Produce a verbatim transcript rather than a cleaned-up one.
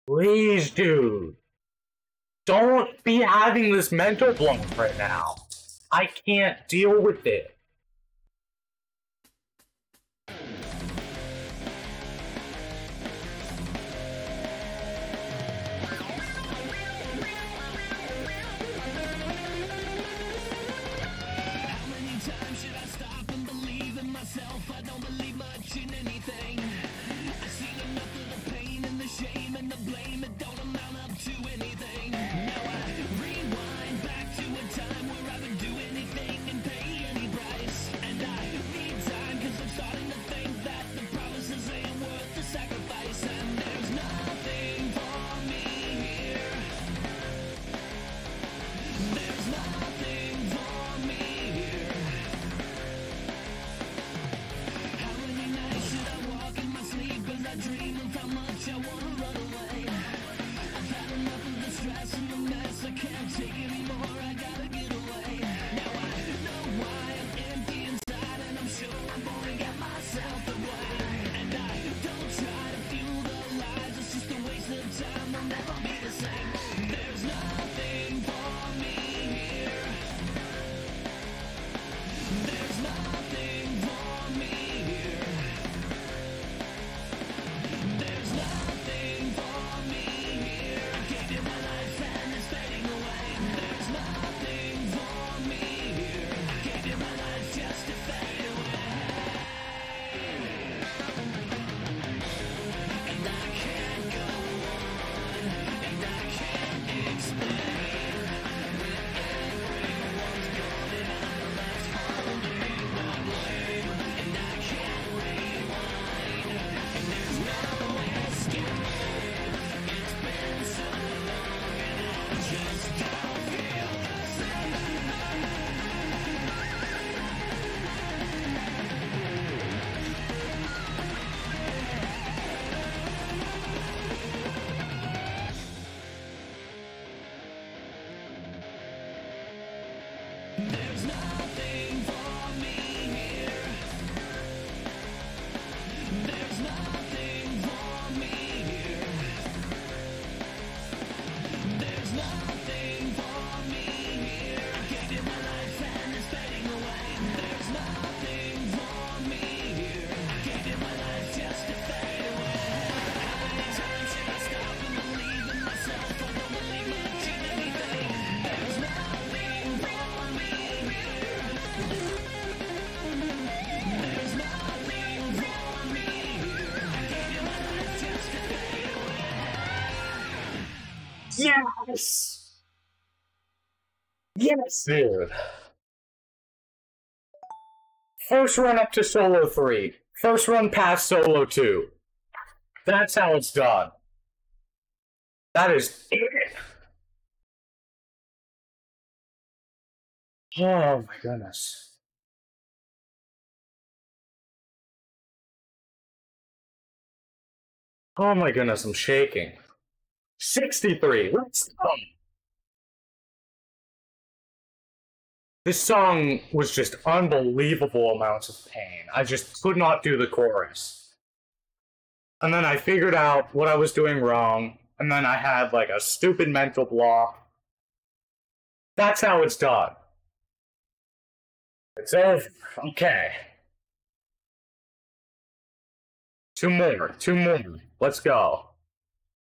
Please, dude. Don't be having this mental block right now. I can't deal with it. Yes! Yes, dude! First run up to solo three. First run past solo two. That's how it's done. That is it. Oh my goodness. Oh my goodness, I'm shaking. sixty-three, let's go! This song was just unbelievable amounts of pain. I just could not do the chorus. And then I figured out what I was doing wrong, and then I had like a stupid mental block. That's how it's done. It's over. Okay. Two more. Two more. Let's go.